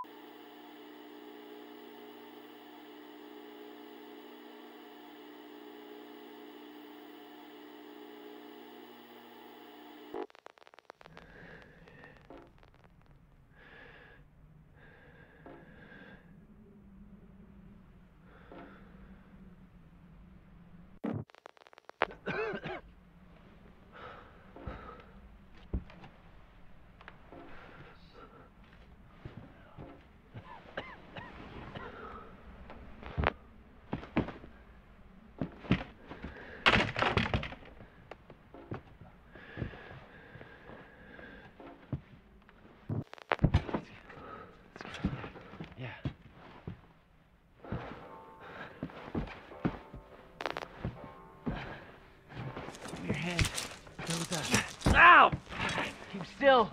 Your hand. Go with us. Ow! Keep still.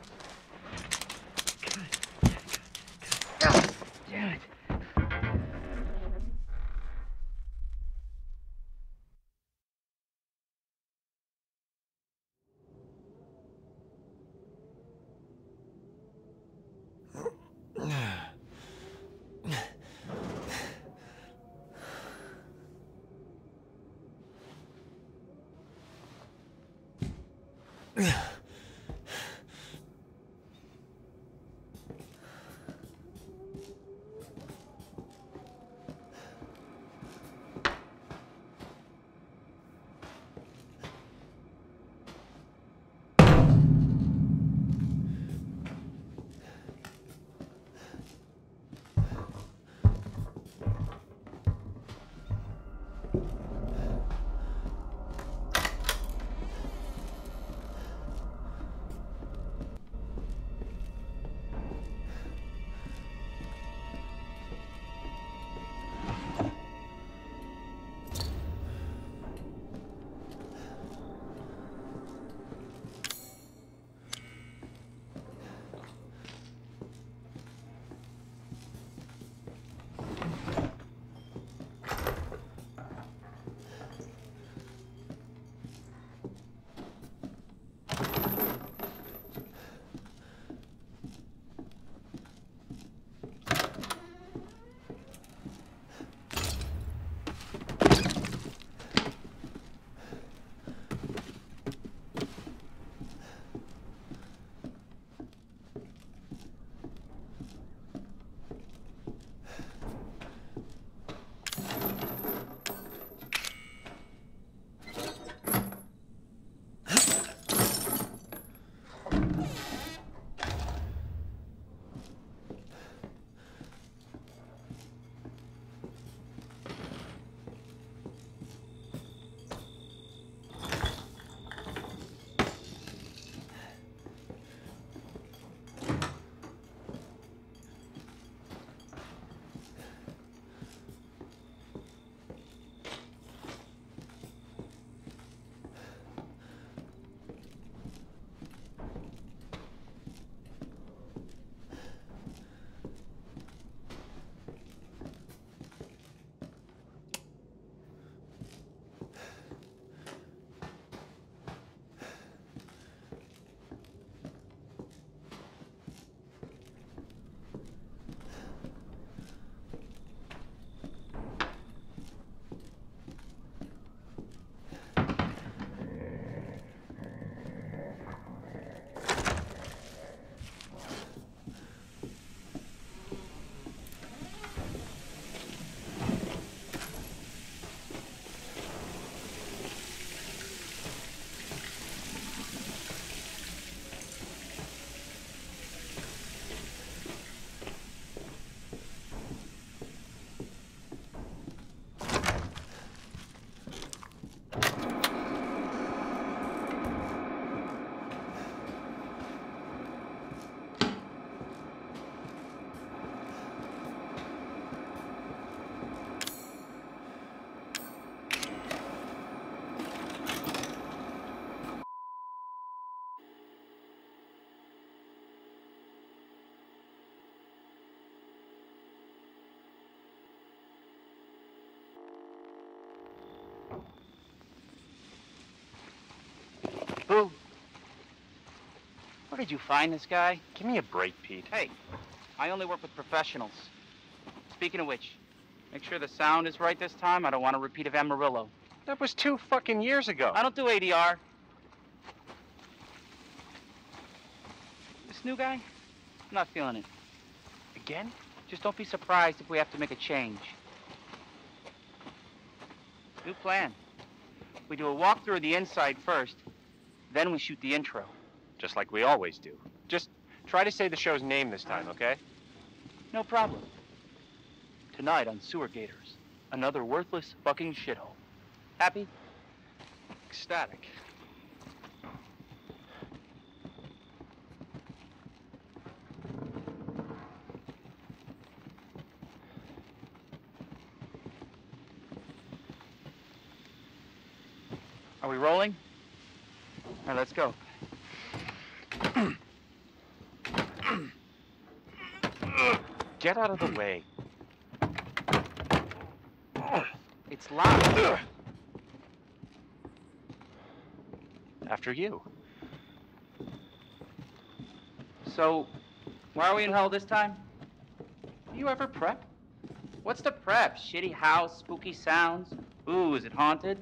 God damn it. Boo, where did you find this guy? Give me a break, Pete. Hey, I only work with professionals. Speaking of which, make sure the sound is right this time. I don't want a repeat of Amarillo. That was 2 fucking years ago. I don't do ADR. This new guy, I'm not feeling it. Again? Just don't be surprised if we have to make a change. New plan. We do a walkthrough of the inside first, then we shoot the intro. Just like we always do. Just try to say the show's name this time, okay? No problem. Tonight on Sewer Gators, another worthless fucking shithole. Happy? Ecstatic. Are we rolling? All right, let's go. Get out of the way. It's locked. After you. So, why are we in hell this time? Do you ever prep? What's the prep? Shitty house, spooky sounds? Ooh, is it haunted?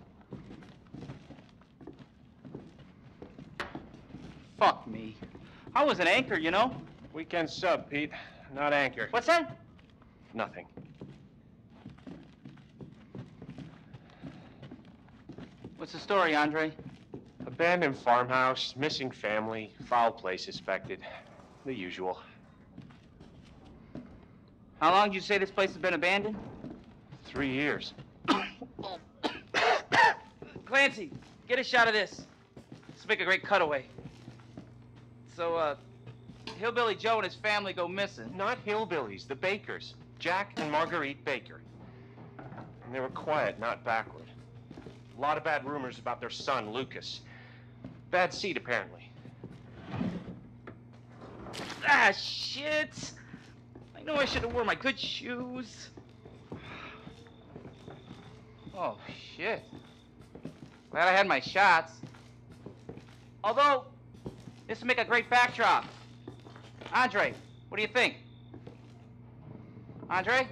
Fuck me. I was an anchor, you know? Weekend sub, Pete. Not anchor. What's that? Nothing. What's the story, Andre? Abandoned farmhouse, missing family, foul play suspected. The usual. How long did you say this place has been abandoned? 3 years. Clancy, get a shot of this. Let's make a great cutaway. So, Hillbilly Joe and his family go missing. Not hillbillies, the Bakers. Jack and Marguerite Baker. And they were quiet, not backward. A lot of bad rumors about their son, Lucas. Bad seed, apparently. Ah, shit! I know I should have worn my good shoes. Oh, shit. Glad I had my shots. Although, this would make a great backdrop. Andre, what do you think? Andre?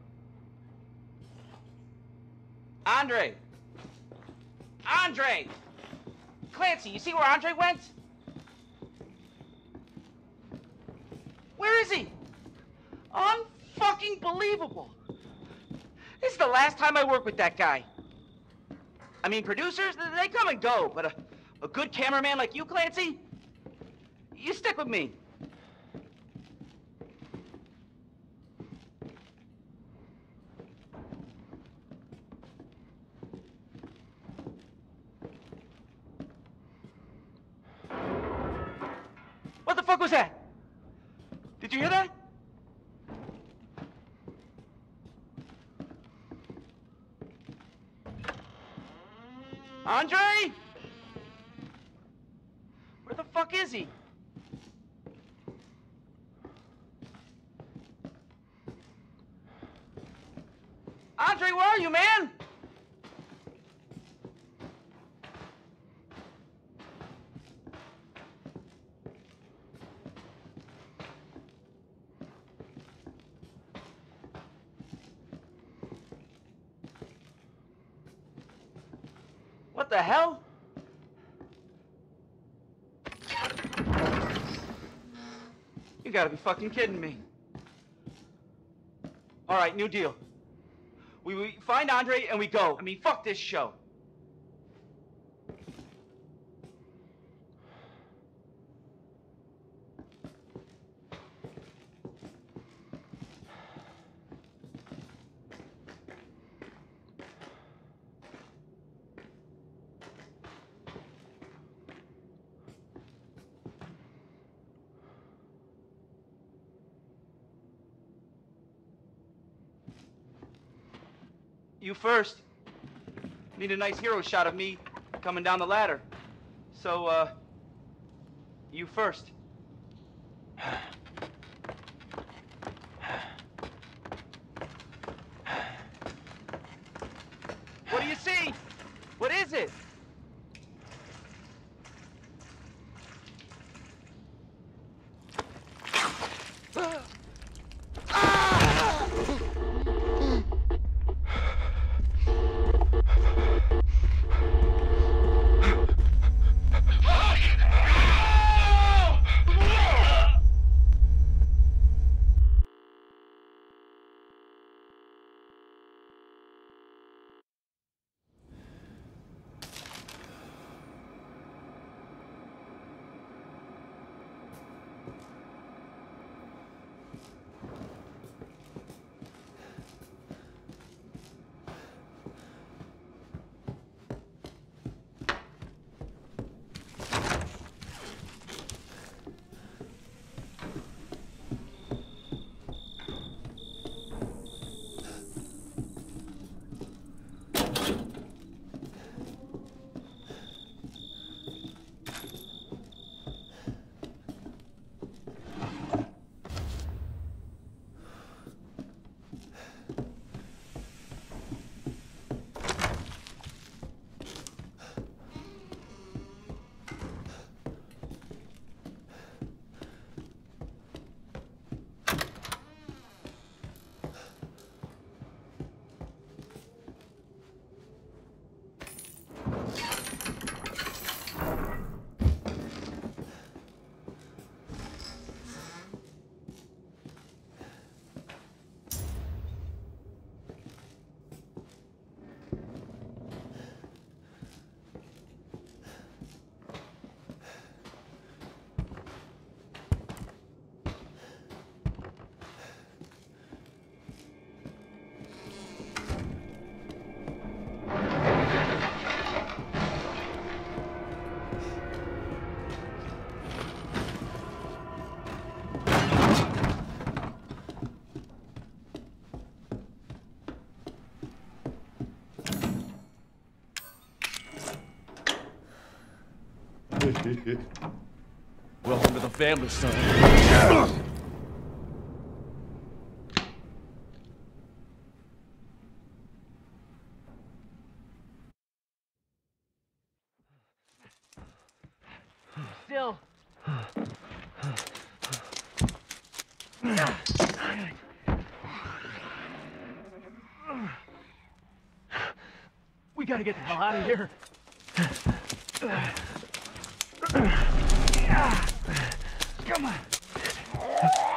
Andre! Andre! Clancy, you see where Andre went? Where is he? Unfucking believable. This is the last time I work with that guy. I mean, producers, they come and go, but a good cameraman like you, Clancy, you stick with me. What the fuck was that? Did you hear that? Andre? Where the fuck is he? Andre, where are you, man? What the hell? You gotta be fucking kidding me. All right, new deal. We find Andre and we go. I mean, fuck this show. You first. Need a nice hero shot of me coming down the ladder. So, you first. What do you see? What is it? Welcome to the family, son. Still. We gotta get the hell out of here. Come on.